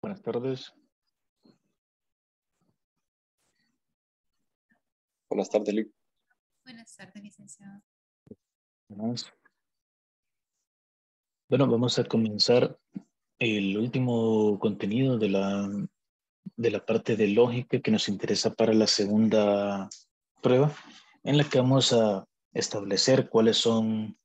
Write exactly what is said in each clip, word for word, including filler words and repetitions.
Buenas tardes. Buenas tardes, Lic. Buenas tardes, licenciado. Buenas. Bueno, vamos a comenzar el último contenido de la, de la parte de lógica que nos interesa para la segunda prueba, en la que vamos a establecer cuáles son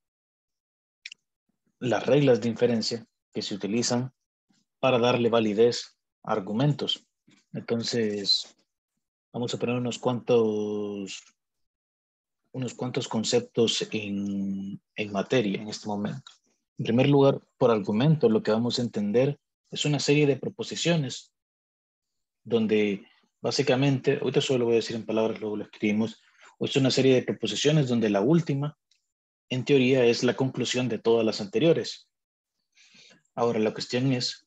las reglas de inferencia que se utilizan para darle validez a argumentos. Entonces, vamos a poner unos cuantos, unos cuantos conceptos en, en materia en este momento. En primer lugar, por argumento, lo que vamos a entender es una serie de proposiciones donde básicamente, ahorita solo lo voy a decir en palabras, luego lo escribimos, es una serie de proposiciones donde la última, en teoría, es la conclusión de todas las anteriores. Ahora, la cuestión es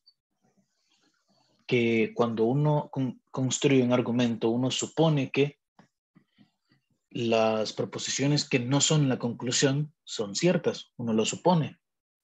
que cuando uno con, construye un argumento, uno supone que las proposiciones que no son la conclusión son ciertas, uno lo supone.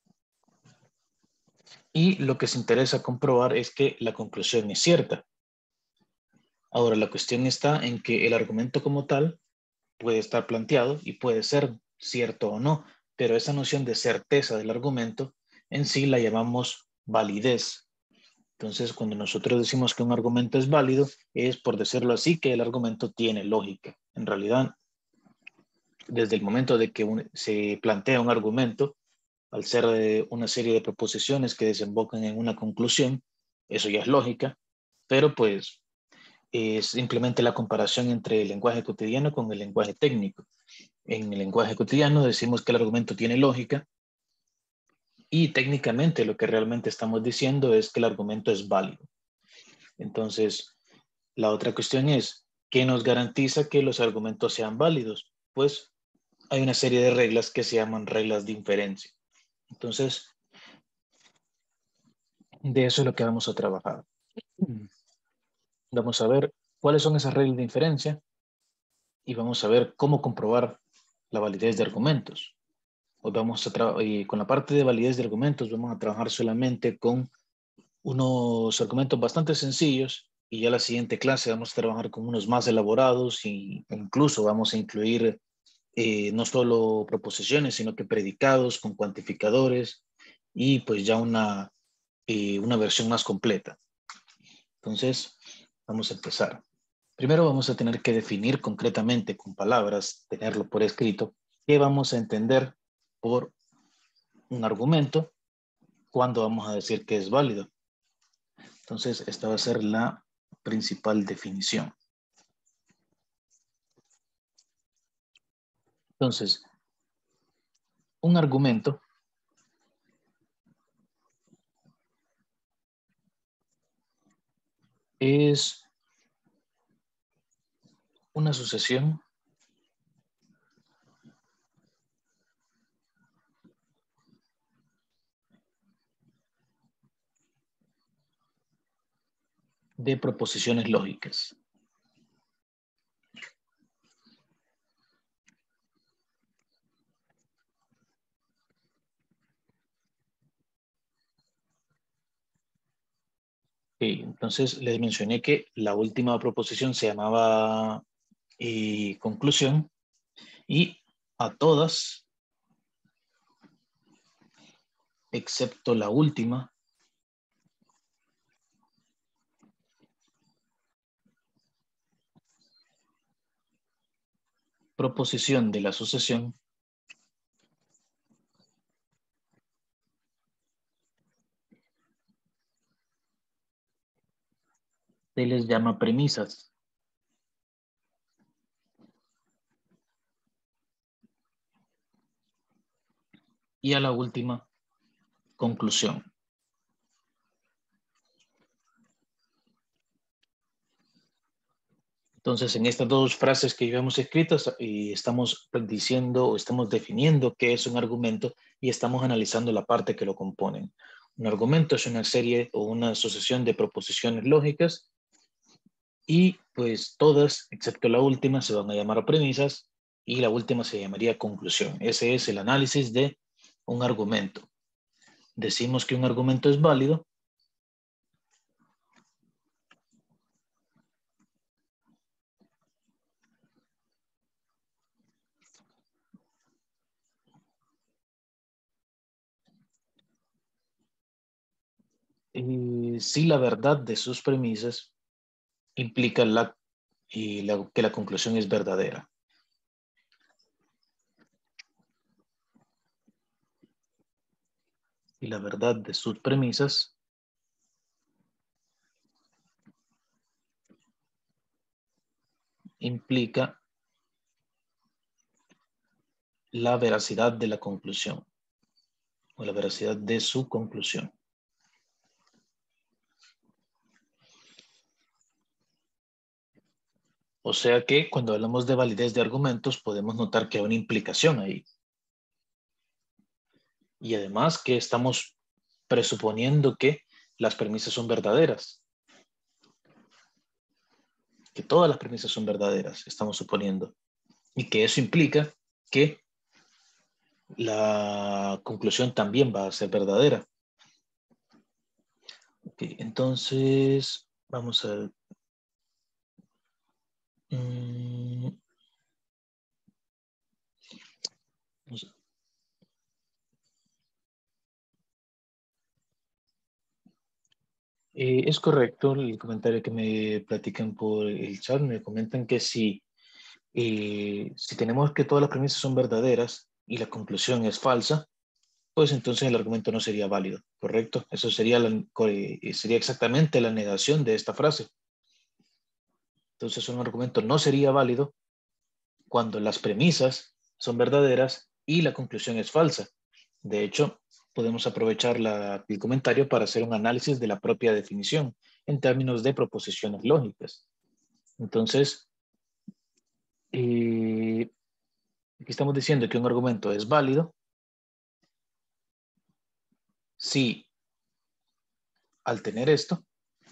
Y lo que se interesa comprobar es que la conclusión es cierta. Ahora, la cuestión está en que el argumento como tal puede estar planteado y puede ser cierto o no, pero esa noción de certeza del argumento en sí la llamamos validez. Entonces, cuando nosotros decimos que un argumento es válido, es por decirlo así que el argumento tiene lógica. En realidad, desde el momento de que un, se plantea un argumento, al ser de una serie de proposiciones que desembocan en una conclusión, eso ya es lógica, pero pues es simplemente la comparación entre el lenguaje cotidiano con el lenguaje técnico. En el lenguaje cotidiano decimos que el argumento tiene lógica y técnicamente lo que realmente estamos diciendo es que el argumento es válido. Entonces, la otra cuestión es, ¿qué nos garantiza que los argumentos sean válidos? Pues hay una serie de reglas que se llaman reglas de inferencia. Entonces, de eso es lo que vamos a trabajar. Vamos a ver cuáles son esas reglas de inferencia y vamos a ver cómo comprobar la validez de argumentos. Hoy vamos a y con la parte de validez de argumentos vamos a trabajar solamente con unos argumentos bastante sencillos y ya la siguiente clase vamos a trabajar con unos más elaborados e incluso vamos a incluir eh, no solo proposiciones, sino que predicados con cuantificadores y pues ya una, eh, una versión más completa. Entonces, vamos a empezar. Primero vamos a tener que definir concretamente con palabras, tenerlo por escrito, qué vamos a entender por un argumento, cuándo vamos a decir que es válido. Entonces, esta va a ser la principal definición. Entonces, un argumento es una sucesión de proposiciones lógicas. Okay, entonces les mencioné que la última proposición se llamaba eh, conclusión y a todas, excepto la última, proposición de la sucesión, se les llama premisas. Y a la última, conclusión. Entonces, en estas dos frases que llevamos escritas, y estamos diciendo o estamos definiendo qué es un argumento y estamos analizando la parte que lo componen. Un argumento es una serie o una asociación de proposiciones lógicas y pues todas, excepto la última, se van a llamar premisas y la última se llamaría conclusión. Ese es el análisis de un argumento. Decimos que un argumento es válido eh, si la verdad de sus premisas implica la, y la- que la conclusión es verdadera. Y la verdad de sus premisas implica la veracidad de la conclusión o la veracidad de su conclusión. O sea que cuando hablamos de validez de argumentos podemos notar que hay una implicación ahí. Y además que estamos presuponiendo que las premisas son verdaderas. Que todas las premisas son verdaderas, estamos suponiendo. Y que eso implica que la conclusión también va a ser verdadera. Okay, entonces, vamos a... Mm, vamos a- eh, es correcto el comentario que me platican por el chat. Me comentan que si, eh, si tenemos que todas las premisas son verdaderas y la conclusión es falsa, pues entonces el argumento no sería válido, ¿correcto? Eso sería, la- co- eh, sería exactamente la negación de esta frase. Entonces un argumento no sería válido cuando las premisas son verdaderas y la conclusión es falsa. De hecho, podemos aprovechar la- el comentario para hacer un análisis de la propia definición en términos de proposiciones lógicas. Entonces, eh, aquí estamos diciendo que un argumento es válido si al tener esto,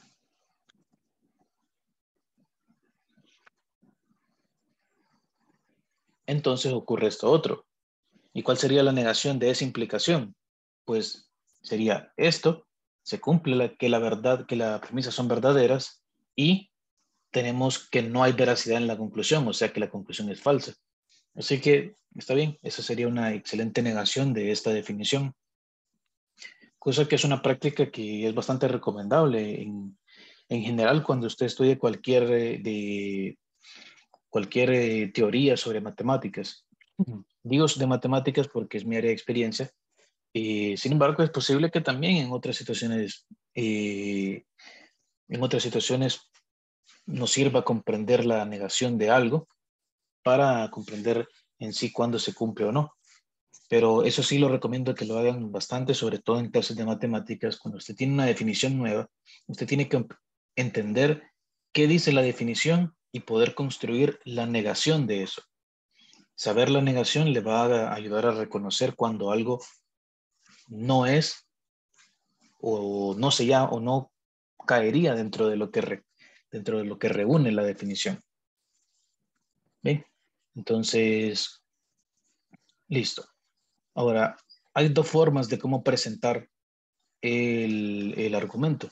entonces ocurre esto otro. ¿Y cuál sería la negación de esa implicación? Pues sería esto, se cumple la, que la verdad, que las premisas son verdaderas y tenemos que no hay veracidad en la conclusión, o sea que la conclusión es falsa. Así que está bien, esa sería una excelente negación de esta definición, cosa que es una práctica que es bastante recomendable en, en general cuando usted estudie cualquier, eh, de, cualquier eh, teoría sobre matemáticas. Digo de matemáticas porque es mi área de experiencia. Eh, sin embargo, es posible que también en otras situaciones, eh, en otras situaciones nos sirva comprender la negación de algo para comprender en sí cuándo se cumple o no. Pero eso sí lo recomiendo que lo hagan bastante, sobre todo en clases de matemáticas. Cuando usted tiene una definición nueva, usted tiene que entender qué dice la definición y poder construir la negación de eso. Saber la negación le va a ayudar a reconocer cuando algo no es o no se llama o no caería dentro de lo que, re, dentro de lo que reúne la definición. ¿Bien? Entonces, listo. Ahora, hay dos formas de cómo presentar el, el argumento.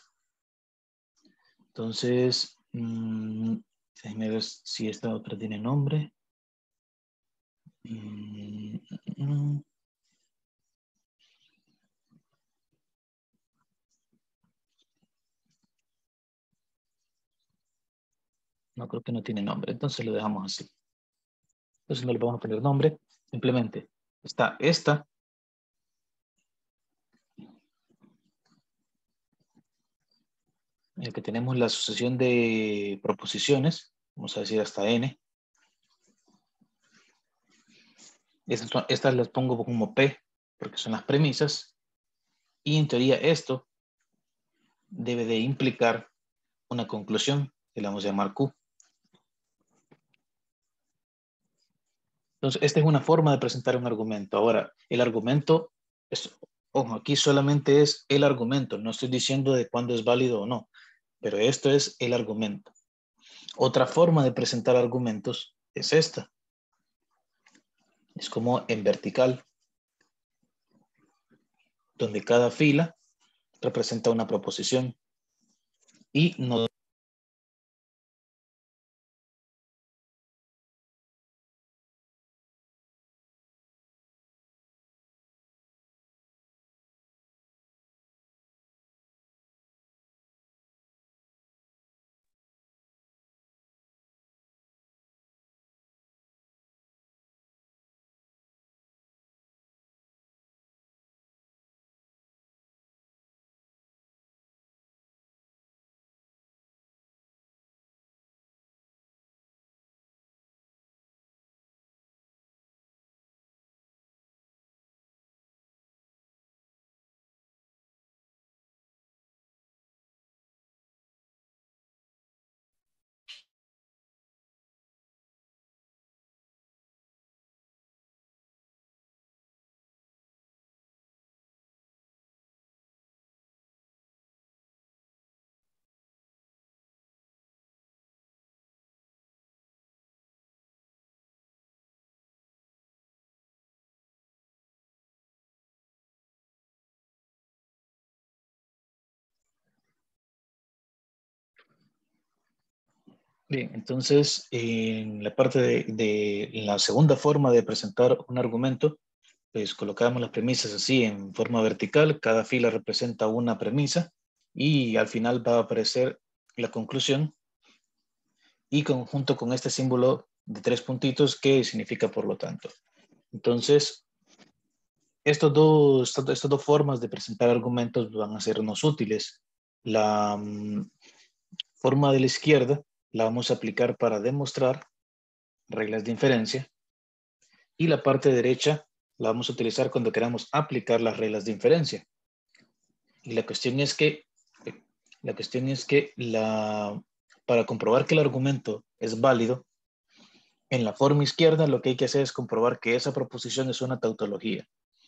Entonces, mmm, déjeme ver si esta otra tiene nombre. Mm, mm, mm. No, creo que no tiene nombre, entonces lo dejamos así. Entonces no le vamos a poner nombre, simplemente está esta. En el que tenemos la asociación de proposiciones, vamos a decir hasta n. Estas, son, estas las pongo como P, porque son las premisas, y en teoría esto debe de implicar una conclusión, que la vamos a llamar Q. Entonces, esta es una forma de presentar un argumento. Ahora, el argumento, es, ojo, aquí solamente es el argumento, no estoy diciendo de cuándo es válido o no, pero esto es el argumento. Otra forma de presentar argumentos es esta. Es como en vertical, donde cada fila representa una proposición y no Bien, entonces en la parte de, de la segunda forma de presentar un argumento, pues colocamos las premisas así en forma vertical, cada fila representa una premisa y al final va a aparecer la conclusión y conjunto con este símbolo de tres puntitos que significa por lo tanto. Entonces, estos dos, estas, estas dos formas de presentar argumentos van a sernos útiles. La um, forma de la izquierda la vamos a aplicar para demostrar reglas de inferencia y la parte derecha la vamos a utilizar cuando queramos aplicar las reglas de inferencia. Y la cuestión es que, la cuestión es que la, para comprobar que el argumento es válido, en la forma izquierda lo que hay que hacer es comprobar que esa proposición es una tautología.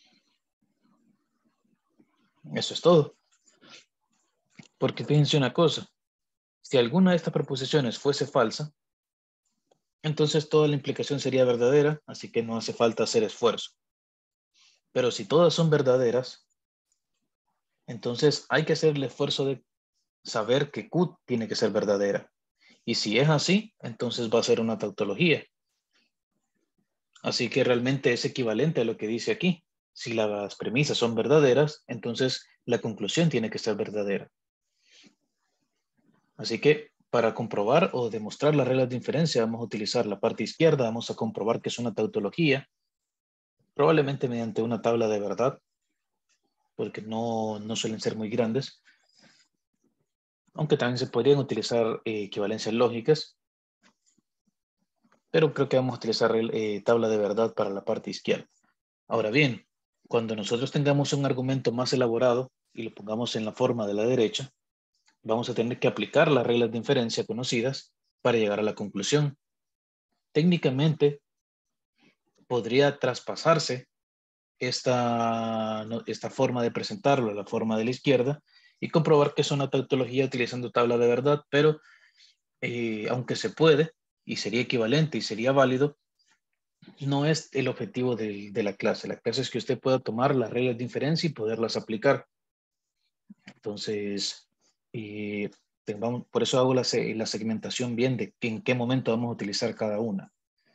Eso es todo. Porque fíjense una cosa, si alguna de estas proposiciones fuese falsa, entonces toda la implicación sería verdadera, así que no hace falta hacer esfuerzo. Pero si todas son verdaderas, entonces hay que hacer el esfuerzo de saber que Q tiene que ser verdadera. Y si es así, entonces va a ser una tautología. Así que realmente es equivalente a lo que dice aquí. Si las premisas son verdaderas, entonces la conclusión tiene que ser verdadera. Así que para comprobar o demostrar las reglas de inferencia vamos a utilizar la parte izquierda, vamos a comprobar que es una tautología, probablemente mediante una tabla de verdad, porque no, no suelen ser muy grandes, aunque también se podrían utilizar eh, equivalencias lógicas, pero creo que vamos a utilizar eh, tabla de verdad para la parte izquierda. Ahora bien, cuando nosotros tengamos un argumento más elaborado y lo pongamos en la forma de la derecha, vamos a tener que aplicar las reglas de inferencia conocidas para llegar a la conclusión. Técnicamente, podría traspasarse esta, esta forma de presentarlo, la forma de la izquierda, y comprobar que es una tautología utilizando tabla de verdad, pero eh, aunque se puede, y sería equivalente y sería válido, no es el objetivo de, de la clase. La clase es que usted pueda tomar las reglas de inferencia y poderlas aplicar. Entonces, eh, tengamos, por eso hago la, la segmentación bien de en qué momento vamos a utilizar cada una.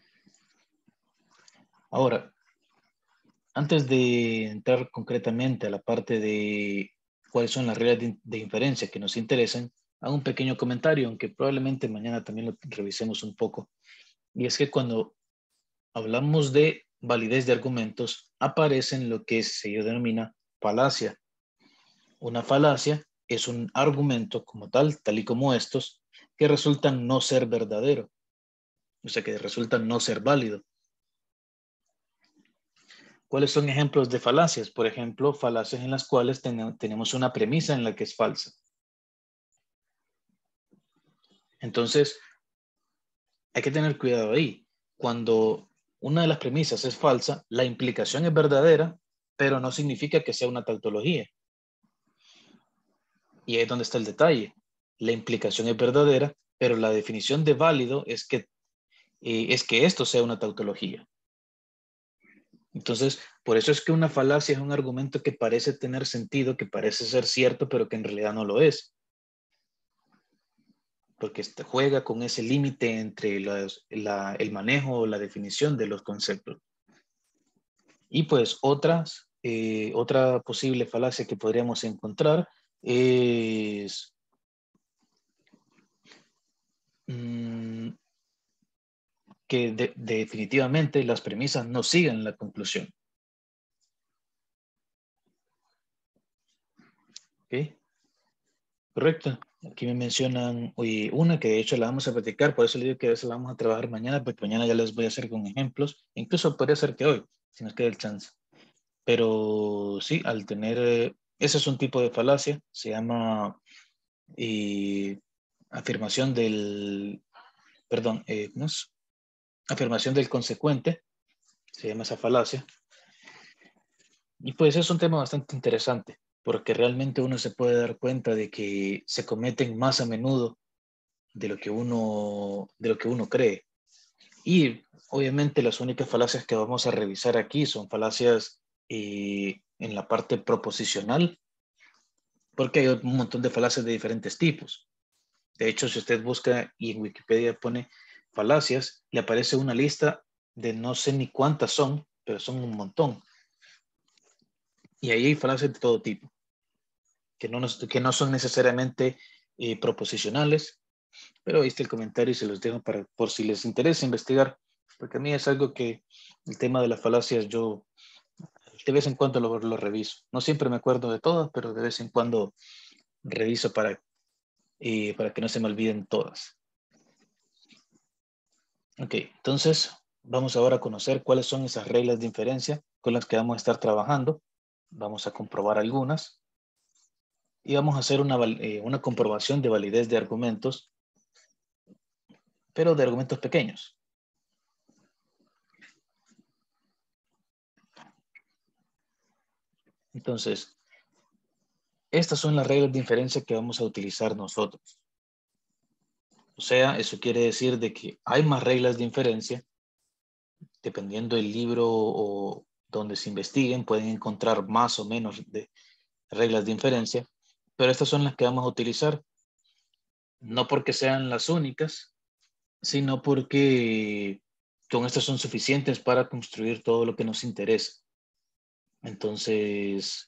Ahora, antes de entrar concretamente a la parte de cuáles son las reglas de, de inferencia que nos interesan, hago un pequeño comentario, aunque probablemente mañana también lo revisemos un poco. Y es que cuando hablamos de validez de argumentos, aparecen lo que se denomina falacia. Una falacia es un argumento como tal, tal y como estos, que resultan no ser verdadero, o sea, que resultan no ser válido. ¿Cuáles son ejemplos de falacias? Por ejemplo, falacias en las cuales ten tenemos una premisa en la que es falsa. Entonces, hay que tener cuidado ahí. Cuando una de las premisas es falsa, la implicación es verdadera, pero no significa que sea una tautología. Y ahí es donde está el detalle. La implicación es verdadera, pero la definición de válido es que, eh, es que esto sea una tautología. Entonces, por eso es que una falacia es un argumento que parece tener sentido, que parece ser cierto, pero que en realidad no lo es. Porque este juega con ese límite entre las, la, el manejo o la definición de los conceptos. Y pues otras, eh, otra posible falacia que podríamos encontrar es mmm, que de, de definitivamente las premisas no siguen la conclusión. ¿Ok? Correcto. Aquí me mencionan oye, una que de hecho la vamos a platicar, por eso le digo que a veces la vamos a trabajar mañana, porque mañana ya les voy a hacer con ejemplos. Incluso podría ser que hoy, si nos queda el chance. Pero sí, al tener, eh, ese es un tipo de falacia, se llama eh, afirmación del, perdón, eh, ¿no es? Afirmación del consecuente, se llama esa falacia. Y pues es un tema bastante interesante, porque realmente uno se puede dar cuenta de que se cometen más a menudo de lo que uno, de lo que uno cree. Y obviamente las únicas falacias que vamos a revisar aquí son falacias eh, en la parte proposicional, porque hay un montón de falacias de diferentes tipos. De hecho, si usted busca y en Wikipedia pone falacias, le aparece una lista de no sé ni cuántas son, pero son un montón. Y ahí hay falacias de todo tipo, que no, nos, que no son necesariamente eh, proposicionales, pero ahí está el comentario y se los dejo para, por si les interesa investigar, porque a mí es algo que el tema de las falacias yo de vez en cuando lo, lo reviso. No siempre me acuerdo de todas, pero de vez en cuando reviso para, eh, para que no se me olviden todas. Ok, entonces vamos ahora a conocer cuáles son esas reglas de inferencia con las que vamos a estar trabajando. Vamos a comprobar algunas y vamos a hacer una, eh, una comprobación de validez de argumentos, pero de argumentos pequeños. Entonces, estas son las reglas de inferencia que vamos a utilizar nosotros. O sea, eso quiere decir de que hay más reglas de inferencia. Dependiendo del libro o donde se investiguen, pueden encontrar más o menos de reglas de inferencia, pero estas son las que vamos a utilizar, no porque sean las únicas, sino porque con estas son suficientes para construir todo lo que nos interesa. Entonces,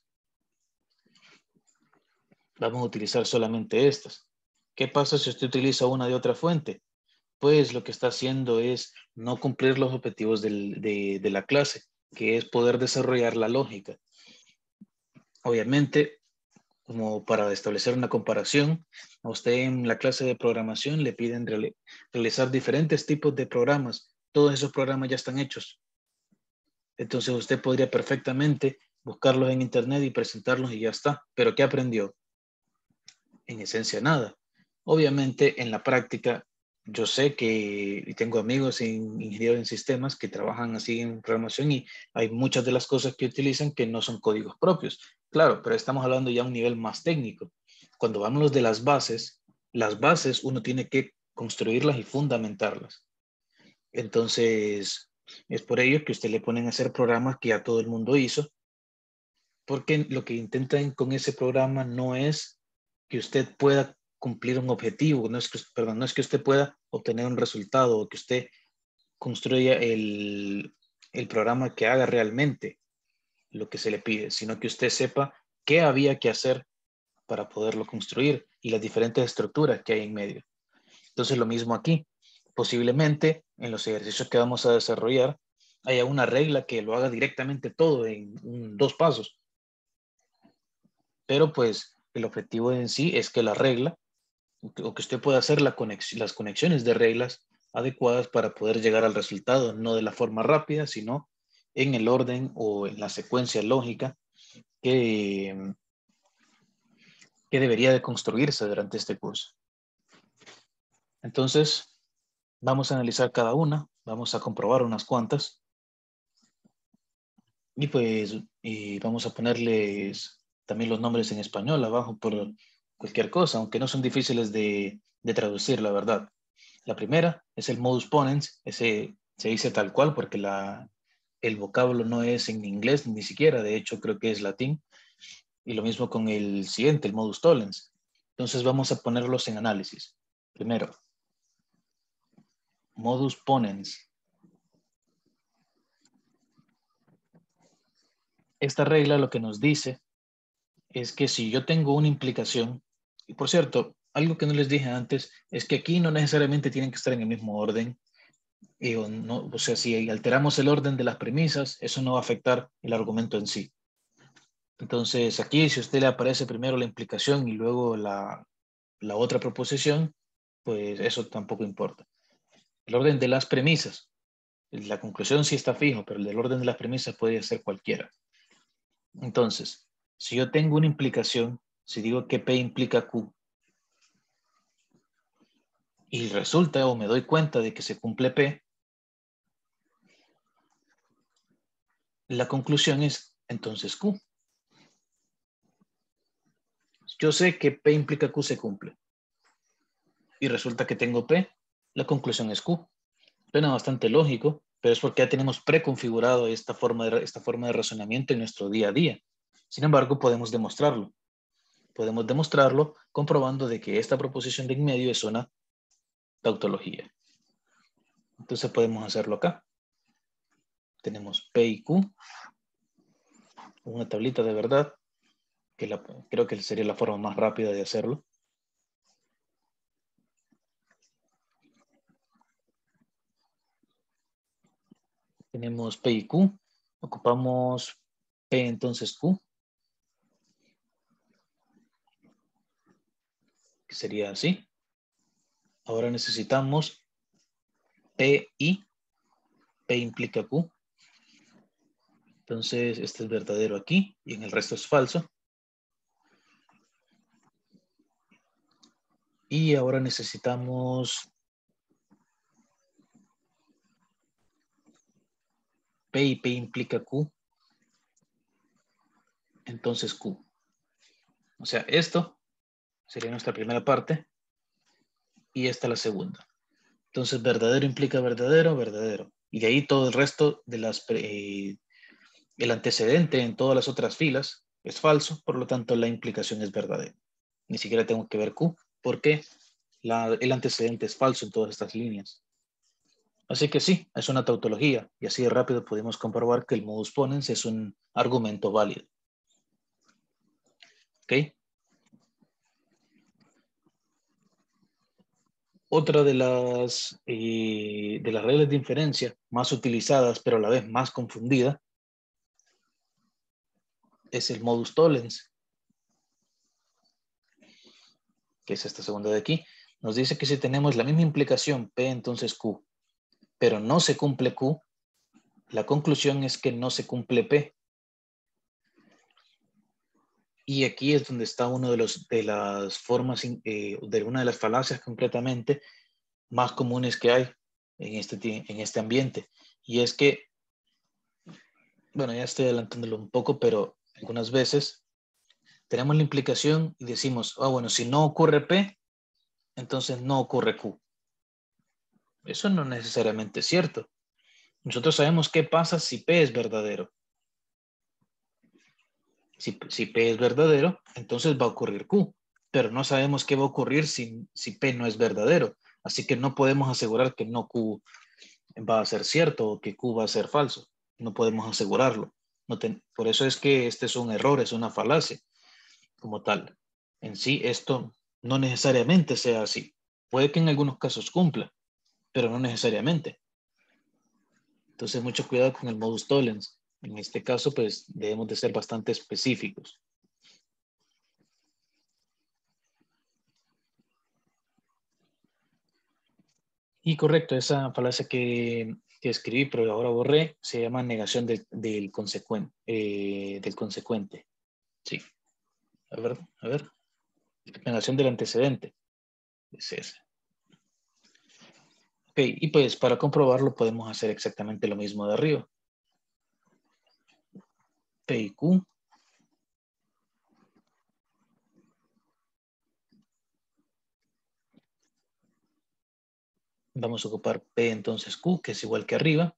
vamos a utilizar solamente estas. ¿Qué pasa si usted utiliza una de otra fuente? Pues lo que está haciendo es no cumplir los objetivos del, de, de la clase, que es poder desarrollar la lógica. Obviamente, como para establecer una comparación, a usted en la clase de programación le piden reali- realizar diferentes tipos de programas. Todos esos programas ya están hechos. Entonces usted podría perfectamente buscarlos en internet y presentarlos y ya está. ¿Pero qué aprendió? En esencia nada. Obviamente en la práctica yo sé que y tengo amigos en ingenieros en sistemas que trabajan así en programación y hay muchas de las cosas que utilizan que no son códigos propios. Claro, pero estamos hablando ya a un nivel más técnico. Cuando vamos de las bases, las bases uno tiene que construirlas y fundamentarlas. Entonces, es por ello que usted le ponen a hacer programas que ya todo el mundo hizo, porque lo que intentan con ese programa no es que usted pueda cumplir un objetivo, no es que, perdón, no es que usted pueda obtener un resultado o que usted construya el, el programa que haga realmente lo que se le pide, sino que usted sepa qué había que hacer para poderlo construir y las diferentes estructuras que hay en medio. Entonces, lo mismo aquí. Posiblemente en los ejercicios que vamos a desarrollar haya una regla que lo haga directamente todo en un, dos pasos. Pero pues el objetivo en sí es que la regla o que usted pueda hacer la conexión, las conexiones de reglas adecuadas para poder llegar al resultado, no de la forma rápida, sino en el orden o en la secuencia lógica que, que debería de construirse durante este curso. Entonces, vamos a analizar cada una, vamos a comprobar unas cuantas y pues y vamos a ponerles también los nombres en español abajo por cualquier cosa, aunque no son difíciles de, de traducir, la verdad. La primera es el modus ponens, ese se dice tal cual porque la, el vocablo no es en inglés ni siquiera, de hecho creo que es latín. Y lo mismo con el siguiente, el modus tollens. Entonces vamos a ponerlos en análisis. Primero, modus ponens. Esta regla lo que nos dice es que si yo tengo una implicación, y por cierto, algo que no les dije antes es que aquí no necesariamente tienen que estar en el mismo orden. Y, o, no, o sea, si alteramos el orden de las premisas, eso no va a afectar el argumento en sí. Entonces, aquí si a usted le aparece primero la implicación y luego la, la otra proposición, pues eso tampoco importa. El orden de las premisas, la conclusión sí está fijo, pero el del orden de las premisas puede ser cualquiera. Entonces, si yo tengo una implicación, si digo que P implica Q, y resulta o me doy cuenta de que se cumple P, la conclusión es entonces Q. Yo sé que P implica Q se cumple. Y resulta que tengo P, la conclusión es Q. Suena bastante lógico, pero es porque ya tenemos preconfigurado esta forma de, esta forma de razonamiento en nuestro día a día. Sin embargo, podemos demostrarlo. podemos demostrarlo comprobando de que esta proposición de en medio es una tautología. Entonces podemos hacerlo acá. Tenemos P y Q, una tablita de verdad, que la, creo que sería la forma más rápida de hacerlo. Tenemos P y Q, ocupamos P entonces Q, que sería así. Ahora necesitamos P y P implica Q. Entonces este es verdadero aquí y en el resto es falso. Y ahora necesitamos P y P implica Q. Entonces Q. O sea, esto sería nuestra primera parte y esta la segunda. Entonces verdadero implica verdadero, verdadero. Y de ahí todo el resto de las... Eh, el antecedente en todas las otras filas es falso, por lo tanto la implicación es verdadera. Ni siquiera tengo que ver Q, porque la, el antecedente es falso en todas estas líneas. Así que sí, es una tautología, y así de rápido podemos comprobar que el modus ponens es un argumento válido. ¿Ok? Otra de las, eh, de las reglas de inferencia más utilizadas, pero a la vez más confundida, es el modus tollens, que es esta segunda de aquí. Nos dice que si tenemos la misma implicación P, entonces Q, pero no se cumple Q, la conclusión es que no se cumple P. Y aquí es donde está una de, los, de las formas, eh, de una de las falacias concretamente más comunes que hay en este, en este ambiente. Y es que, bueno, ya estoy adelantándolo un poco, pero algunas veces tenemos la implicación y decimos, ah, bueno, si no ocurre P, entonces no ocurre Q. Eso no necesariamente es cierto. Nosotros sabemos qué pasa si P es verdadero. Si, si P es verdadero, entonces va a ocurrir Q. Pero no sabemos qué va a ocurrir si, si P no es verdadero. Así que no podemos asegurar que no Q va a ser cierto o que Q va a ser falso. No podemos asegurarlo. No ten, por eso es que este es un error, es una falacia como tal. En sí, esto no necesariamente sea así. Puede que en algunos casos cumpla, pero no necesariamente. Entonces, mucho cuidado con el modus tollens. En este caso, pues, debemos de ser bastante específicos. Y correcto, esa falacia que, que escribí, pero ahora borré, se llama negación del, del, consecuente, eh, del consecuente. Sí. A ver, a ver. Negación del antecedente. Es ese. Ok, y pues para comprobarlo podemos hacer exactamente lo mismo de arriba. P y Q. Vamos a ocupar P entonces Q, que es igual que arriba.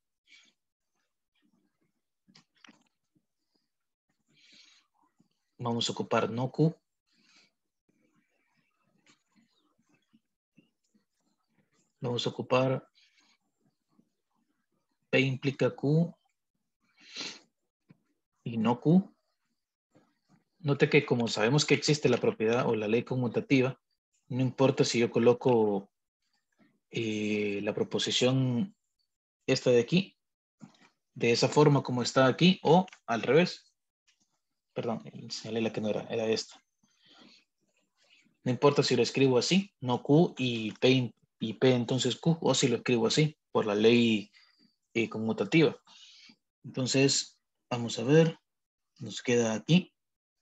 Vamos a ocupar no Q. Vamos a ocupar P implica Q y no Q. Note que como sabemos que existe la propiedad o la ley conmutativa, no importa si yo coloco eh, la proposición esta de aquí, de esa forma como está aquí, o al revés. Perdón, señalé la que no era, era esta. No importa si lo escribo así, no Q y P, y P entonces Q, o si lo escribo así, por la ley eh, conmutativa. Entonces, vamos a ver, nos queda aquí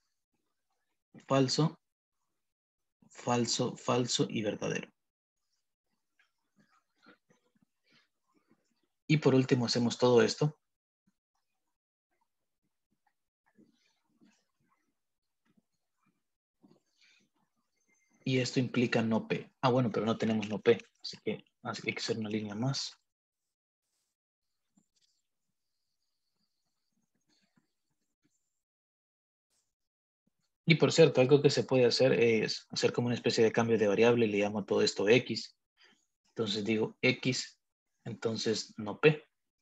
falso, falso, falso y verdadero. Y por último hacemos todo esto. Y esto implica no P. Ah, bueno, pero no tenemos no P, así que, así que hay que hacer una línea más. Y por cierto, algo que se puede hacer es hacer como una especie de cambio de variable y le llamo a todo esto X. Entonces digo X, entonces no P.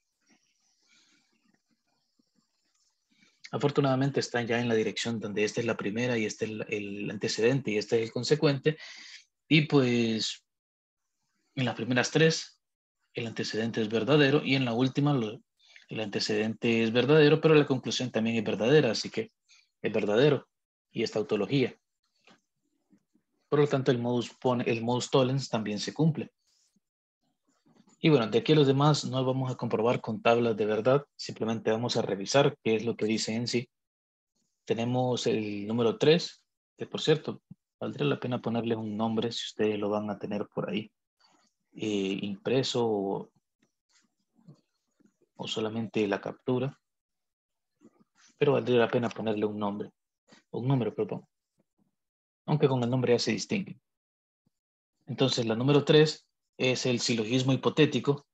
Afortunadamente está ya en la dirección donde esta es la primera y este es el, el antecedente y este es el consecuente. Y pues en las primeras tres el antecedente es verdadero y en la última lo, el antecedente es verdadero, pero la conclusión también es verdadera, así que es verdadero y esta tautología. Por lo tanto, el modus, pone, el modus tollens también se cumple. Y bueno, de aquí a los demás no vamos a comprobar con tablas de verdad, simplemente vamos a revisar qué es lo que dice en sí. Tenemos el número tres, que por cierto, valdría la pena ponerle un nombre si ustedes lo van a tener por ahí, eh, impreso o, o solamente la captura, pero valdría la pena ponerle un nombre, un número, perdón, aunque con el nombre ya se distingue. Entonces, la número tres es el silogismo hipotético.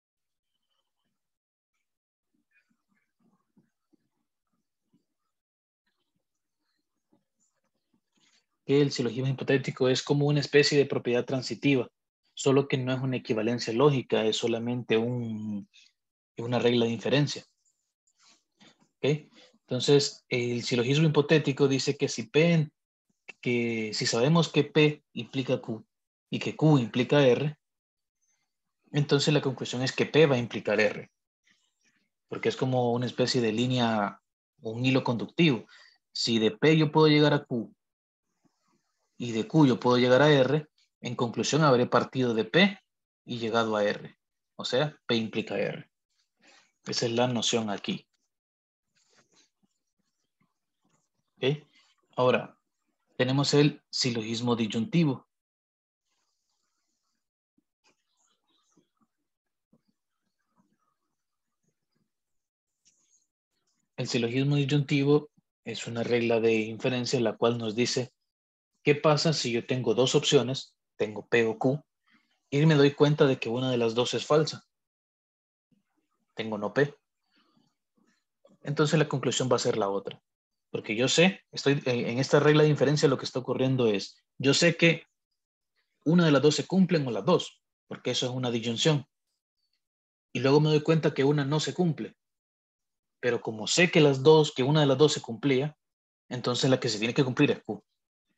Que el silogismo hipotético es como una especie de propiedad transitiva, solo que no es una equivalencia lógica, es solamente un, una regla de inferencia. ¿Okay? Entonces, el silogismo hipotético dice que si P, que si sabemos que P implica Q y que Q implica R, entonces la conclusión es que P va a implicar R, porque es como una especie de línea, un hilo conductivo. Si de P yo puedo llegar a Q y de Q yo puedo llegar a R, en conclusión habré partido de P y llegado a R. O sea, P implica R. Esa es la noción aquí. ¿Okay? Ahora, tenemos el silogismo disyuntivo. El silogismo disyuntivo es una regla de inferencia la cual nos dice qué pasa si yo tengo dos opciones, tengo P o Q, y me doy cuenta de que una de las dos es falsa. Tengo no P. Entonces la conclusión va a ser la otra. Porque yo sé, estoy en esta regla de inferencia lo que está ocurriendo es, yo sé que una de las dos se cumplen o las dos, porque eso es una disyunción. Y luego me doy cuenta que una no se cumple. Pero como sé que las dos, que una de las dos se cumplía, entonces la que se tiene que cumplir es Q.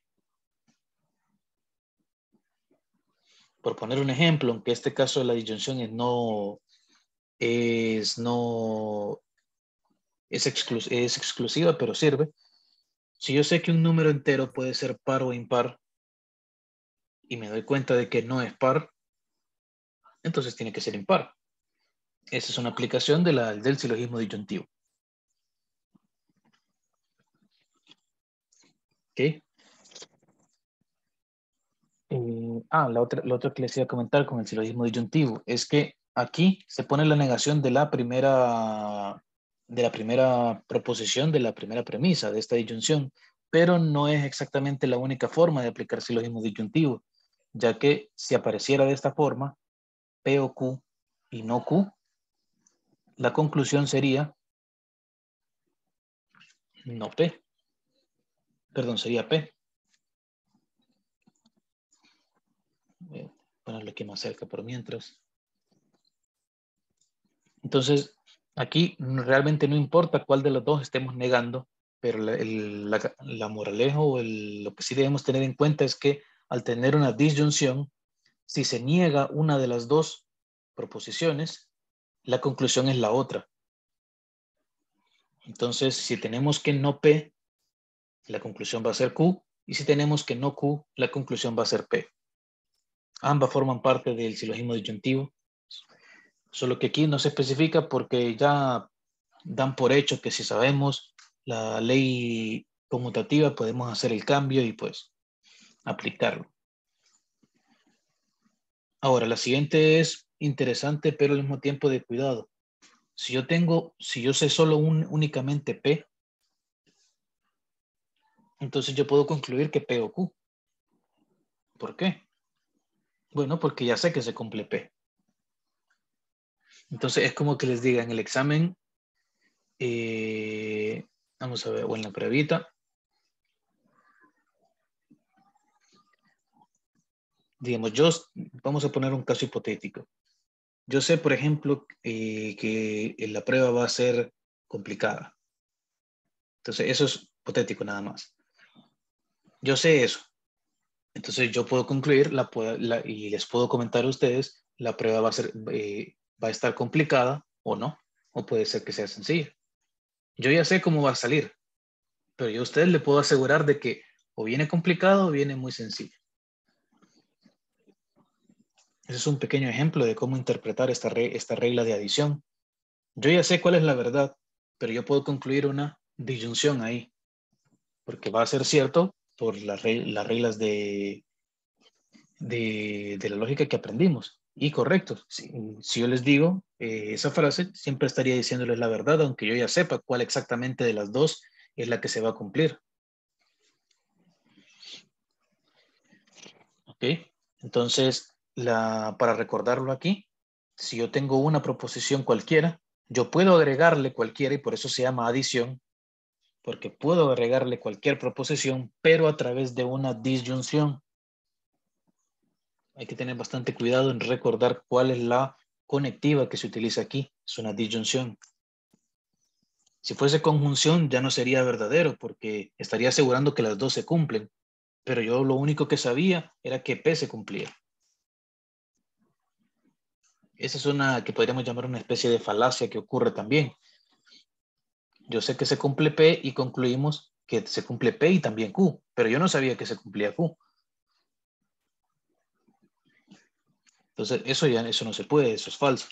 Por poner un ejemplo, aunque este caso la disyunción es no, es no, es, exclus es exclusiva, pero sirve. Si yo sé que un número entero puede ser par o impar, y me doy cuenta de que no es par, entonces tiene que ser impar. Esa es una aplicación de la, del silogismo disyuntivo. ¿Ok? Eh, ah, la otra, la otra que les iba a comentar con el silogismo disyuntivo es que aquí se pone la negación de la primera, de la primera proposición, de la primera premisa de esta disyunción, pero no es exactamente la única forma de aplicar silogismo disyuntivo, ya que si apareciera de esta forma, P o Q y no Q, la conclusión sería no P. Perdón, sería P. Voy a ponerlo aquí más cerca por mientras. Entonces, aquí realmente no importa cuál de los dos estemos negando, pero la, el, la, la moraleja o el, lo que sí debemos tener en cuenta es que al tener una disyunción, si se niega una de las dos proposiciones, la conclusión es la otra. Entonces, si tenemos que no P, la conclusión va a ser Q, y si tenemos que no Q, la conclusión va a ser P. Ambas forman parte del silogismo disyuntivo, solo que aquí no se especifica porque ya dan por hecho que si sabemos la ley conmutativa podemos hacer el cambio y pues aplicarlo. Ahora, la siguiente es interesante, pero al mismo tiempo de cuidado. Si yo tengo, si yo sé solo un, únicamente P, entonces yo puedo concluir que P o Q. ¿Por qué? Bueno, porque ya sé que se cumple P. Entonces es como que les diga en el examen, eh, vamos a ver, o en la pruebita, digamos, yo, vamos a poner un caso hipotético. Yo sé, por ejemplo, eh, que la prueba va a ser complicada. Entonces, eso es hipotético nada más. Yo sé eso. Entonces, yo puedo concluir la, la, y les puedo comentar a ustedes, la prueba va a, ser, eh, va a estar complicada o no, o puede ser que sea sencilla. Yo ya sé cómo va a salir, pero yo a ustedes le puedo asegurar de que o viene complicado o viene muy sencillo. Ese es un pequeño ejemplo de cómo interpretar esta, re esta regla de adición. Yo ya sé cuál es la verdad, pero yo puedo concluir una disyunción ahí, porque va a ser cierto por la re las reglas de, de, de la lógica que aprendimos. Y correcto, si, si yo les digo eh, esa frase, siempre estaría diciéndoles la verdad, aunque yo ya sepa cuál exactamente de las dos es la que se va a cumplir. ¿Ok? Entonces, la, para recordarlo aquí, si yo tengo una proposición cualquiera, yo puedo agregarle cualquiera y por eso se llama adición, porque puedo agregarle cualquier proposición, pero a través de una disyunción. Hay que tener bastante cuidado en recordar cuál es la conectiva que se utiliza aquí. Es una disyunción. Si fuese conjunción ya no sería verdadero porque estaría asegurando que las dos se cumplen. Pero yo lo único que sabía era que P se cumplía. Esa es una que podríamos llamar una especie de falacia que ocurre también. Yo sé que se cumple P y concluimos que se cumple P y también Q, pero yo no sabía que se cumplía Q. Entonces, eso ya eso no se puede, eso es falso.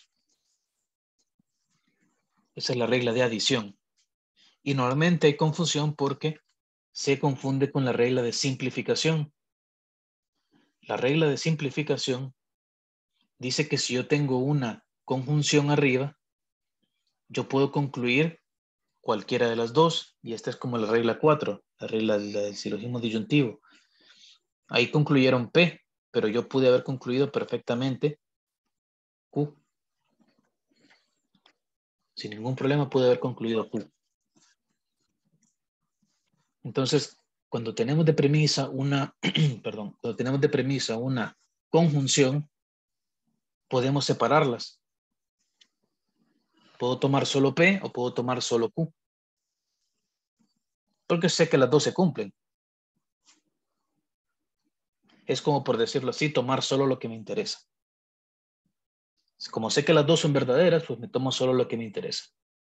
Esa es la regla de adición. Y normalmente hay confusión porque se confunde con la regla de simplificación. La regla de simplificación dice que si yo tengo una conjunción arriba, yo puedo concluir cualquiera de las dos, y esta es como la regla cuatro, la regla del silogismo disyuntivo. Ahí concluyeron P, pero yo pude haber concluido perfectamente Q. Sin ningún problema pude haber concluido Q. Entonces, cuando tenemos de premisa una, perdón, cuando tenemos de premisa una conjunción, podemos separarlas. Puedo tomar solo P o puedo tomar solo Q. Porque sé que las dos se cumplen. Es como, por decirlo así, tomar solo lo que me interesa. Como sé que las dos son verdaderas, pues me tomo solo lo que me interesa.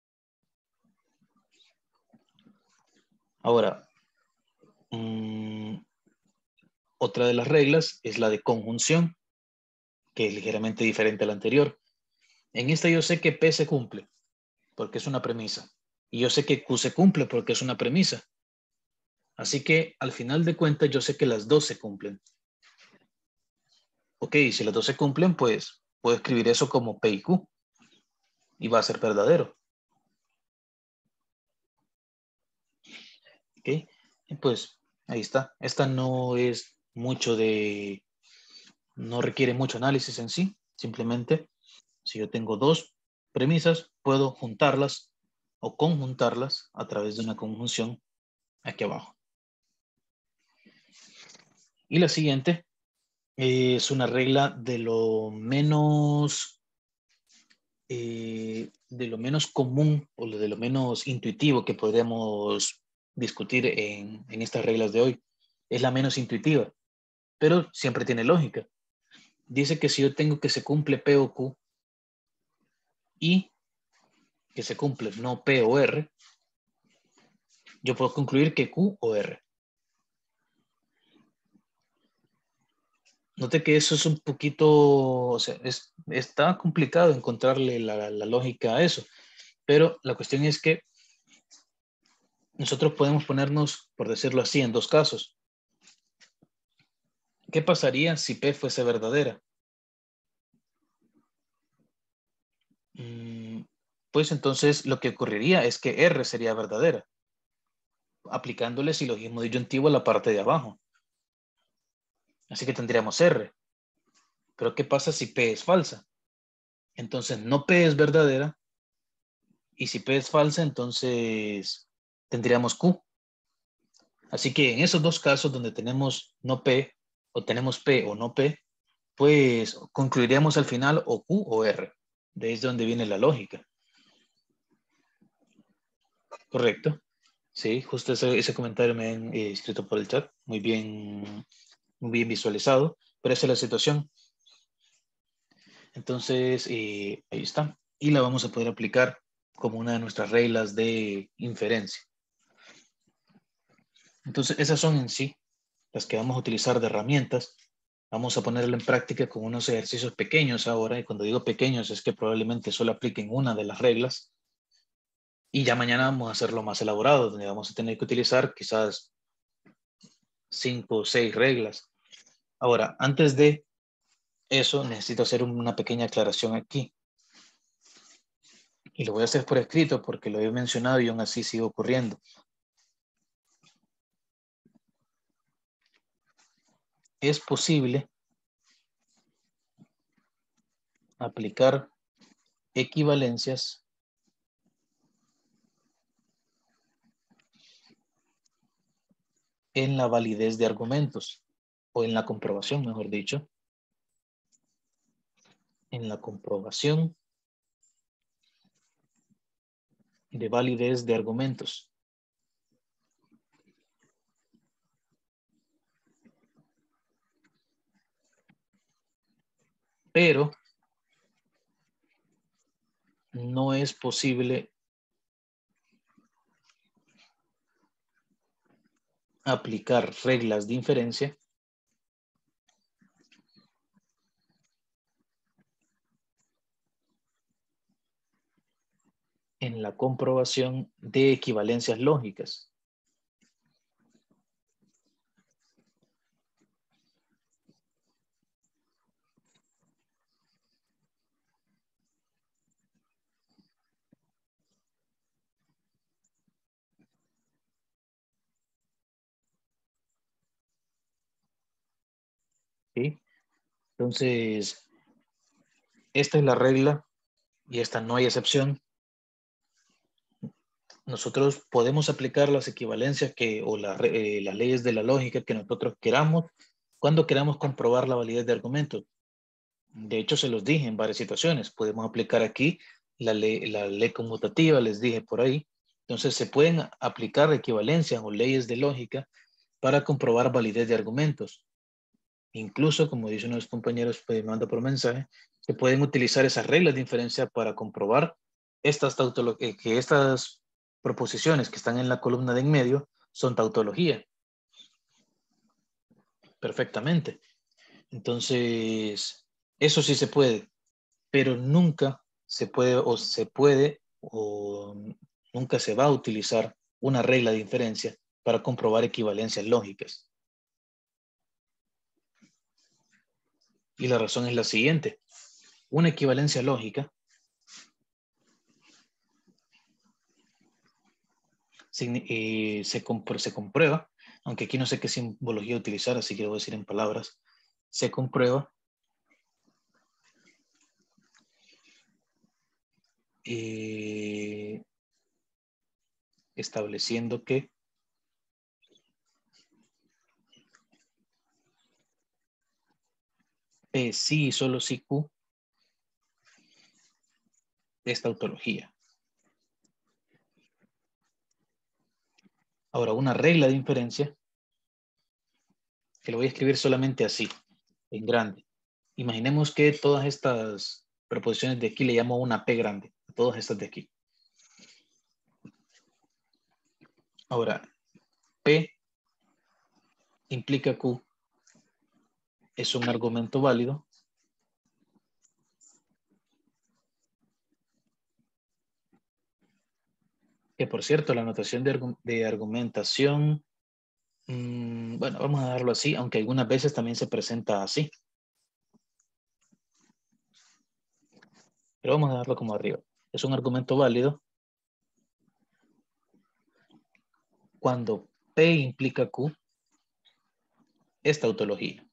Ahora, mmm, otra de las reglas es la de conjunción, que es ligeramente diferente a la anterior. En esta yo sé que P se cumple, porque es una premisa. Y yo sé que Q se cumple porque es una premisa. Así que al final de cuentas yo sé que las dos se cumplen. Ok, si las dos se cumplen, pues puedo escribir eso como P y Q. Y va a ser verdadero. Ok, y pues ahí está. Esta no es mucho de... No requiere mucho análisis en sí. Simplemente, si yo tengo dos premisas, puedo juntarlas o conjuntarlas a través de una conjunción aquí abajo. Y la siguiente es una regla de lo menos eh, de lo menos común o de lo menos intuitivo que podemos discutir en, en estas reglas de hoy. Es la menos intuitiva, pero siempre tiene lógica. Dice que si yo tengo que se cumple P o Q y que se cumple no P o R, yo puedo concluir que Q o R. Note que eso es un poquito, o sea, es, está complicado encontrarle la, la lógica a eso, pero la cuestión es que nosotros podemos ponernos, por decirlo así, en dos casos. ¿Qué pasaría si P fuese verdadera? Mm, pues entonces lo que ocurriría es que R sería verdadera, aplicándole silogismo disyuntivo a la parte de abajo. Así que tendríamos R. Pero ¿qué pasa si P es falsa? Entonces no P es verdadera, y si P es falsa, entonces tendríamos Q. Así que en esos dos casos donde tenemos no P, o tenemos P o no P, pues concluiríamos al final o Q o R. De ahí es donde viene la lógica. ¿Correcto? Sí, justo ese, ese comentario me han eh, escrito por el chat. Muy bien, muy bien visualizado. Pero esa es la situación. Entonces, eh, ahí está. Y la vamos a poder aplicar como una de nuestras reglas de inferencia. Entonces, esas son en sí las que vamos a utilizar de herramientas. Vamos a ponerlo en práctica con unos ejercicios pequeños ahora. Y cuando digo pequeños es que probablemente solo apliquen una de las reglas. Y ya mañana vamos a hacerlo más elaborado, donde vamos a tener que utilizar quizás cinco o seis reglas. Ahora, antes de eso, necesito hacer una pequeña aclaración aquí. Y lo voy a hacer por escrito porque lo he mencionado y aún así sigue ocurriendo. Es posible aplicar equivalencias en la validez de argumentos, o en la comprobación, mejor dicho. En la comprobación de validez de argumentos. Pero no es posible aplicar reglas de inferencia en la comprobación de equivalencias lógicas. ¿Sí? Entonces, esta es la regla y esta no hay excepción. Nosotros podemos aplicar las equivalencias que, o la, eh, las leyes de la lógica que nosotros queramos cuando queramos comprobar la validez de argumentos. De hecho, se los dije en varias situaciones. Podemos aplicar aquí la ley, la ley conmutativa, les dije por ahí. Entonces, se pueden aplicar equivalencias o leyes de lógica para comprobar validez de argumentos. Incluso, como dicen unos compañeros, pues, me manda por mensaje, se pueden utilizar esas reglas de inferencia para comprobar estas tautologías, que estas proposiciones que están en la columna de en medio son tautología. Perfectamente. Entonces, eso sí se puede, pero nunca se puede o se puede o nunca se va a utilizar una regla de inferencia para comprobar equivalencias lógicas. Y la razón es la siguiente. Una equivalencia lógica se, se, compr se comprueba, aunque aquí no sé qué simbología utilizar, así que lo voy a decir en palabras, se comprueba eh, estableciendo que P sí y solo si Q es tautología. Ahora, una regla de inferencia, que lo voy a escribir solamente así, en grande. Imaginemos que todas estas proposiciones de aquí le llamo una P grande, a todas estas de aquí. Ahora, P implica Q es un argumento válido que, por cierto, la notación de, argu de argumentación, mmm, bueno, vamos a darlo así, aunque algunas veces también se presenta así. Pero vamos a darlo como arriba. Es un argumento válido cuando P implica Q es tautología.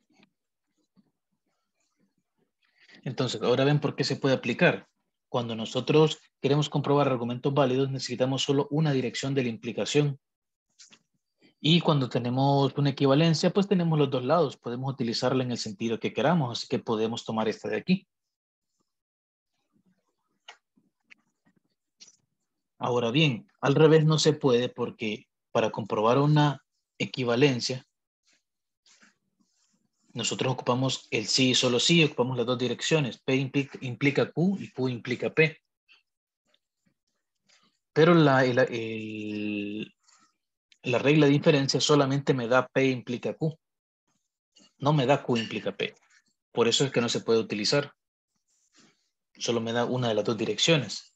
Entonces, ahora ven por qué se puede aplicar. Cuando nosotros queremos comprobar argumentos válidos, necesitamos solo una dirección de la implicación. Y cuando tenemos una equivalencia, pues tenemos los dos lados. Podemos utilizarla en el sentido que queramos, así que podemos tomar esta de aquí. Ahora bien, al revés no se puede porque para comprobar una equivalencia, nosotros ocupamos el sí y solo sí, ocupamos las dos direcciones. P implica, implica Q y Q implica P. Pero la, el, el, la regla de inferencia solamente me da P implica Q. No me da Q implica P. Por eso es que no se puede utilizar. Solo me da una de las dos direcciones.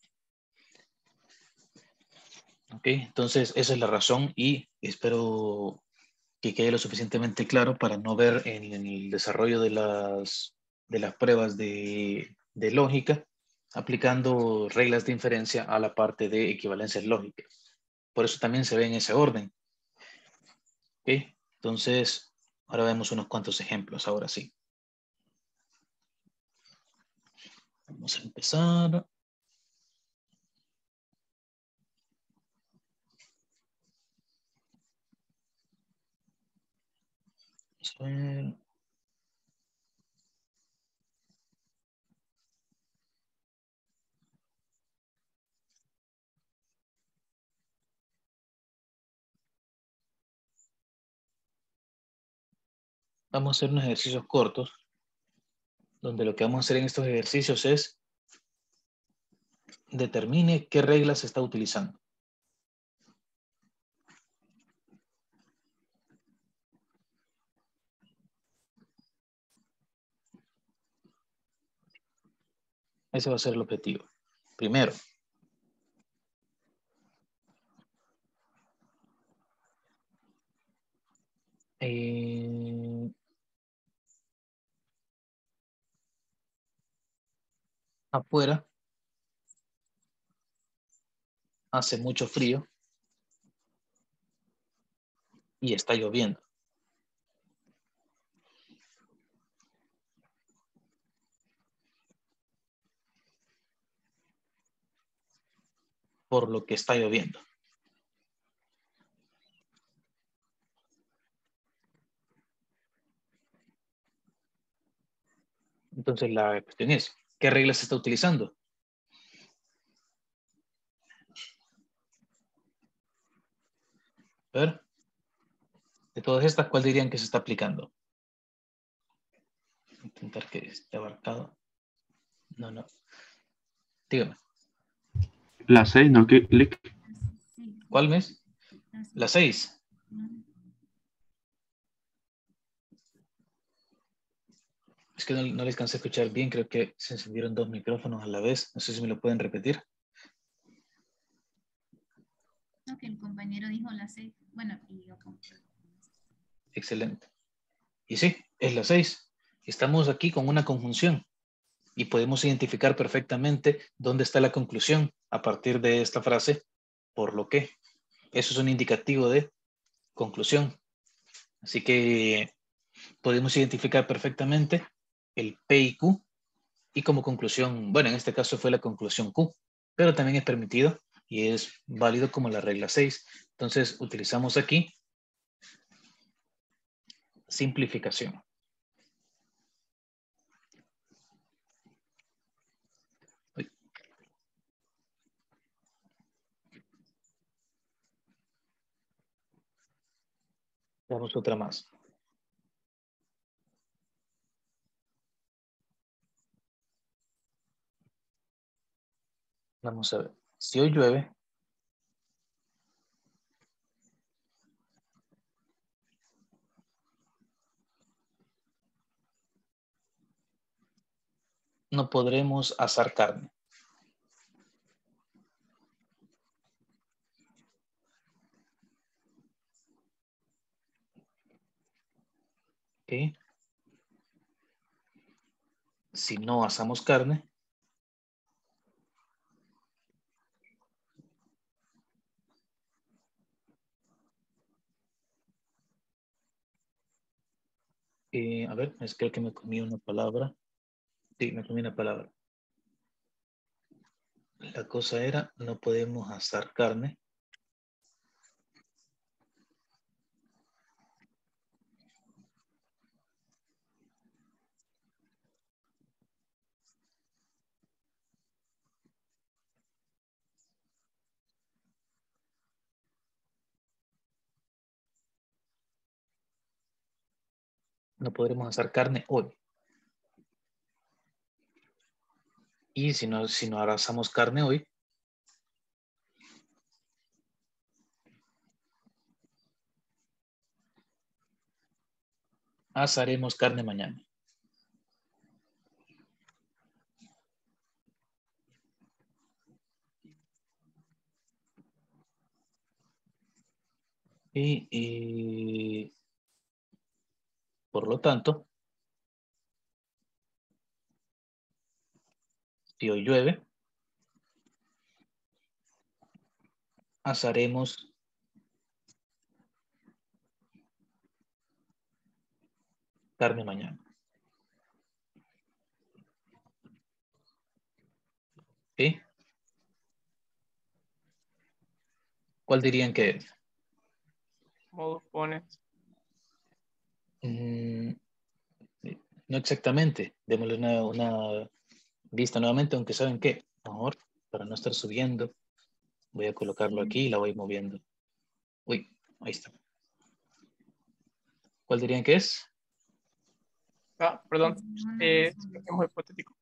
¿Ok? Entonces, esa es la razón y espero que quede lo suficientemente claro para no ver en el desarrollo de las, de las pruebas de, de lógica aplicando reglas de inferencia a la parte de equivalencias lógicas. Por eso también se ve en ese orden. ¿Ok? Entonces, ahora vemos unos cuantos ejemplos, ahora sí. Vamos a empezar. Vamos a ver. Vamos a hacer unos ejercicios cortos, donde lo que vamos a hacer en estos ejercicios es determine qué reglas se está utilizando. Ese va a ser el objetivo. Primero, eh, afuera hace mucho frío y está lloviendo. Por lo que está lloviendo. Entonces la cuestión es, ¿qué regla se está utilizando? A ver, de todas estas, ¿cuál dirían que se está aplicando? Intentar que esté abarcado. No, no. Dígame. La seis, ¿no? Clic. ¿Cuál mes? La seis. Es que no, no les alcancé a escuchar bien, creo que se encendieron dos micrófonos a la vez. No sé si me lo pueden repetir. No, que el compañero dijo la seis. Bueno, y yo como... Excelente. Y sí, es la seis. Estamos aquí con una conjunción y podemos identificar perfectamente dónde está la conclusión a partir de esta frase, por lo que. Eso es un indicativo de conclusión. Así que podemos identificar perfectamente el P y Q y como conclusión, bueno, en este caso fue la conclusión Q, pero también es permitido y es válido como la regla seis. Entonces utilizamos aquí simplificación. Damos otra más. Vamos a ver. Si hoy llueve, no podremos asar carne. ¿Okay? Si no asamos carne, eh, a ver, es creo que me comí una palabra. Sí, me comí una palabra. La cosa era, no podemos asar carne. no podremos asar carne hoy. Y si no, si no asamos carne hoy, asaremos carne mañana. Y, y por lo tanto, si hoy llueve, asaremos carne mañana. ¿Sí? ¿Cuál dirían que es? Modus ponens. Mm, no exactamente. Démosle una, una vista nuevamente, aunque saben que, mejor, para no estar subiendo, voy a colocarlo aquí y la voy moviendo. Uy, ahí está. ¿Cuál dirían que es? Ah, perdón. Una Eh, razón. silogismo hipotético.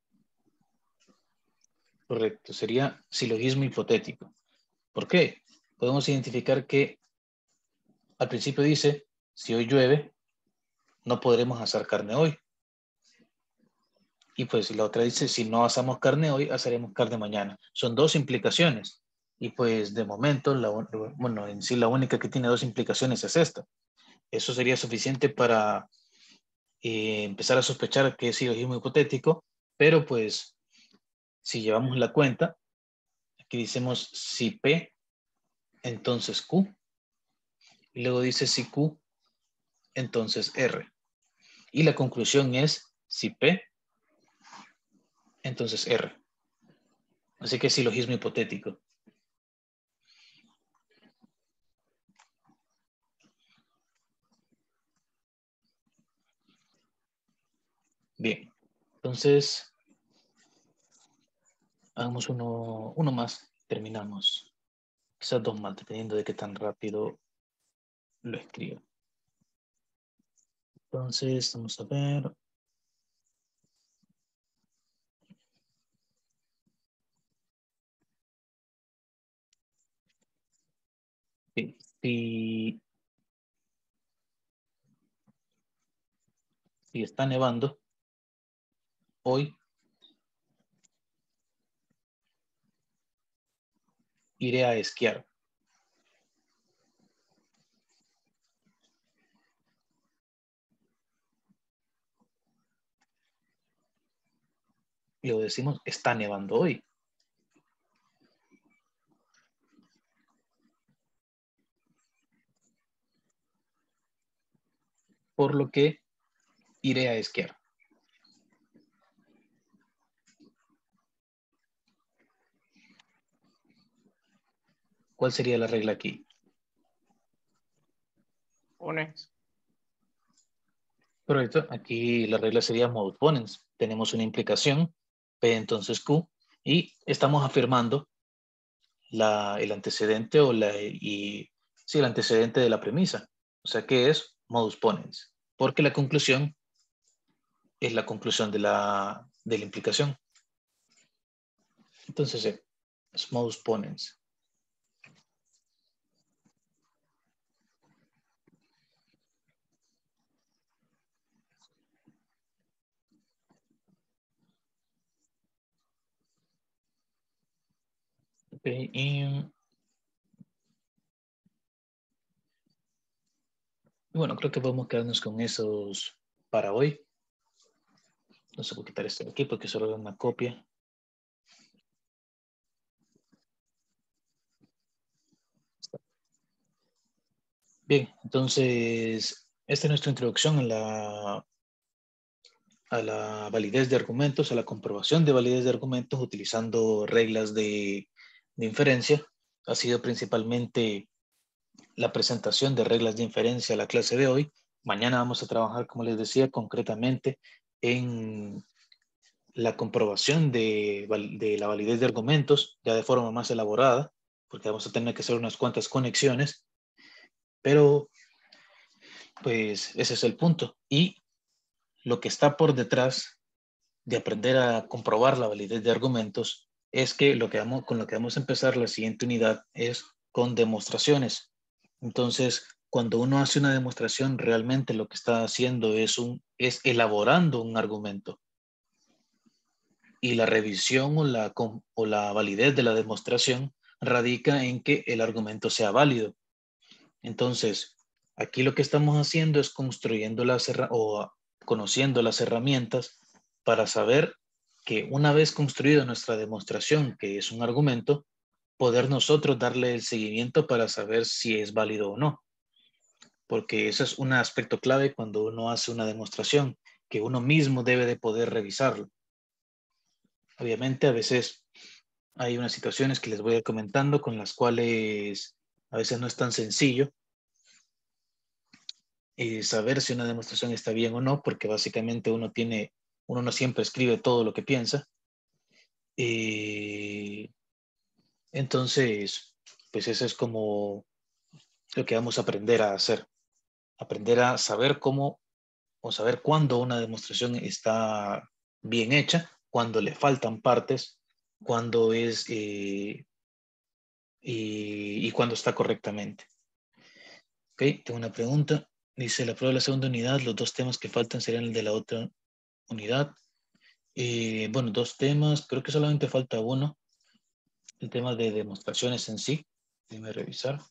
Correcto, sería silogismo hipotético. ¿Por qué? Podemos identificar que al principio dice, si hoy llueve, no podremos asar carne hoy. Y pues la otra dice, si no asamos carne hoy, asaremos carne mañana. Son dos implicaciones. Y pues de momento, la, bueno, en sí la única que tiene dos implicaciones es esta. Eso sería suficiente para eh, empezar a sospechar que es silogismo hipotético, pero pues si llevamos la cuenta, aquí decimos si P, entonces Q, y luego dice si Q, entonces R. Y la conclusión es si P, entonces R. Así que es silogismo hipotético. Bien, entonces hagamos uno, uno más, terminamos. Quizás dos más, dependiendo de qué tan rápido lo escribo. Entonces, vamos a ver. Sí, si, si está nevando, hoy iré a esquiar. Y lo decimos, está nevando hoy. Por lo que iré a esquiar. ¿Cuál sería la regla aquí? Ponens. Correcto. Aquí la regla sería modus ponens. Tenemos una implicación, P entonces Q, y estamos afirmando la, el antecedente o la, y, sí, el antecedente de la premisa. O sea que es modus ponens. Porque la conclusión es la conclusión de la, de la implicación. Entonces eh, es modus ponens. Okay, y bueno, creo que podemos quedarnos con esos para hoy. No sé, voy a quitar esto de aquí porque solo es una copia. Bien, entonces, esta es nuestra introducción a la, a la validez de argumentos, a la comprobación de validez de argumentos utilizando reglas de, de inferencia. Ha sido principalmente la presentación de reglas de inferencia a la clase de hoy. Mañana vamos a trabajar, como les decía, concretamente en la comprobación de, de la validez de argumentos, ya de forma más elaborada, porque vamos a tener que hacer unas cuantas conexiones, pero pues ese es el punto. Y lo que está por detrás de aprender a comprobar la validez de argumentos es que, lo que vamos, con lo que vamos a empezar la siguiente unidad es con demostraciones. Entonces, cuando uno hace una demostración, realmente lo que está haciendo es, un, es elaborando un argumento. Y la revisión o la, o la validez de la demostración radica en que el argumento sea válido. Entonces, aquí lo que estamos haciendo es construyendo las o conociendo las herramientas para saber que una vez construida nuestra demostración, que es un argumento, poder nosotros darle el seguimiento para saber si es válido o no. Porque eso es un aspecto clave cuando uno hace una demostración, que uno mismo debe de poder revisarlo. Obviamente, a veces hay unas situaciones que les voy a ir comentando con las cuales a veces no es tan sencillo eh, saber si una demostración está bien o no, porque básicamente uno tiene, uno no siempre escribe todo lo que piensa. Eh, entonces, pues eso es como lo que vamos a aprender a hacer. Aprender a saber cómo o saber cuándo una demostración está bien hecha, cuándo le faltan partes, cuándo es eh, y, y cuándo está correctamente. Ok, tengo una pregunta. Dice, la prueba de la segunda unidad, los dos temas que faltan serían el de la otra unidad. Eh, bueno, dos temas, creo que solamente falta uno. El tema de demostraciones en sí. Déjame revisar.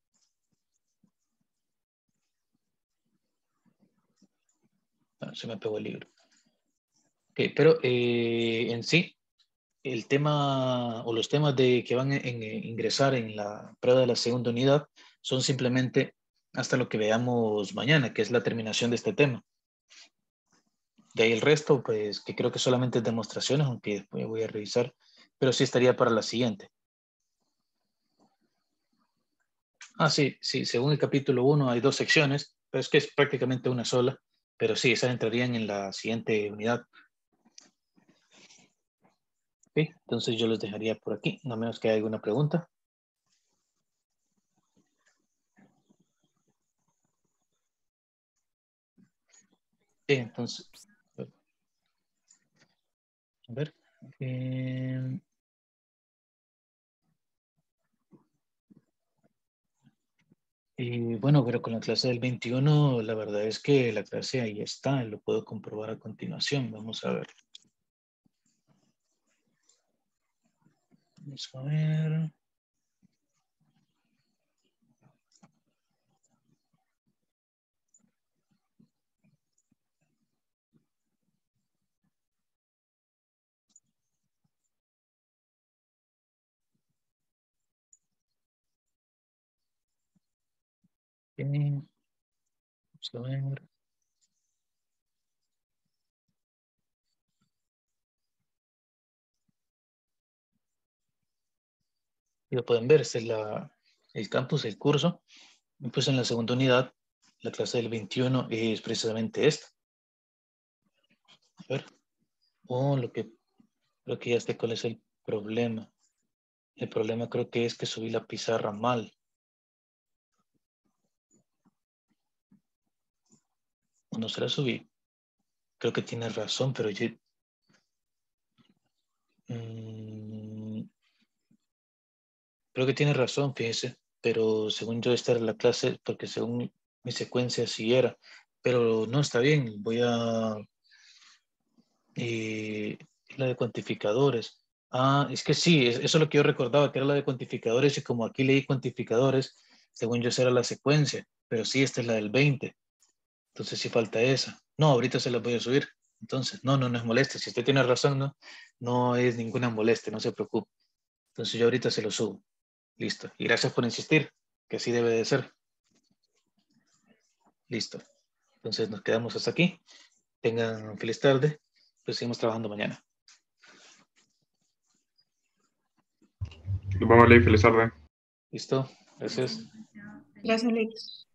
Bueno, se me pegó el libro. Ok, pero eh, en sí, el tema o los temas de, que van a ingresar en la prueba de la segunda unidad son simplemente hasta lo que veamos mañana, que es la terminación de este tema. De ahí el resto, pues que creo que solamente es demostraciones, aunque después voy a revisar, pero sí estaría para la siguiente. Ah, sí, sí, según el capítulo uno hay dos secciones, pero es que es prácticamente una sola, pero sí, esas entrarían en la siguiente unidad. Okay, entonces yo los dejaría por aquí, no menos que haya alguna pregunta. Sí, entonces, a ver. Eh, y bueno, pero con la clase del veintiuno, la verdad es que la clase ahí está, lo puedo comprobar a continuación. Vamos a ver. Vamos a ver. Okay. Vamos a ver. Y lo pueden ver, este es la, el campus, el curso. Y pues en la segunda unidad, la clase del veintiuno es precisamente esta. A ver. Oh, lo que creo que ya sé cuál es el problema. El problema creo que es que subí la pizarra mal. O no se la subí. Creo que tienes razón, pero yo... Mmm, creo que tienes razón, fíjese. Pero según yo esta era la clase, porque según mi secuencia sí era. Pero no, está bien. Voy a... Eh, la de cuantificadores. Ah, es que sí, es- eso es lo que yo recordaba, que era la de cuantificadores, y como aquí leí cuantificadores, según yo esa era la secuencia, pero sí, esta es la del veinte. Entonces sí falta esa. No, ahorita se la voy a subir. Entonces, no, no, no es molestia. Si usted tiene razón, no, no es ninguna molestia, no se preocupe. Entonces yo ahorita se lo subo. Listo. Y gracias por insistir, que así debe de ser. Listo. Entonces nos quedamos hasta aquí. Tengan feliz tarde. Pues seguimos trabajando mañana. Nos vemos, Ley. Feliz tarde. Listo. Gracias. Gracias. Gracias, Alex.